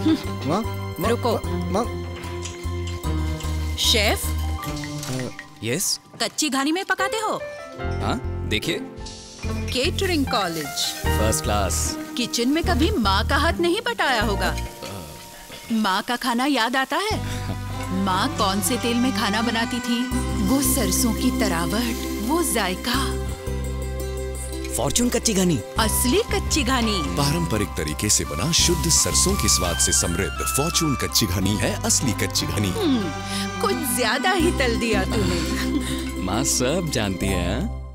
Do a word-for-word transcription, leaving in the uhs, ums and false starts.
माँ, माँ, रुको। माँ। Chef, yes. कच्ची घानी में पकाते हो? हाँ, देखिए। Catering college, first class. Kitchen में कभी माँ का हाथ नहीं बटाया होगा। माँ का खाना याद आता है? माँ कौन से तेल में खाना बनाती थी? वो सरसों की तरावट, वो जायका। फॉर्चून कच्ची घानी, असली कच्ची घानी। पारंपरिक तरीके से बना शुद्ध सरसों के स्वाद से समृद्ध फॉर्चून कच्ची घानी है असली कच्ची घानी। कुछ ज्यादा ही तल दिया तूने। माँ सब जानती है।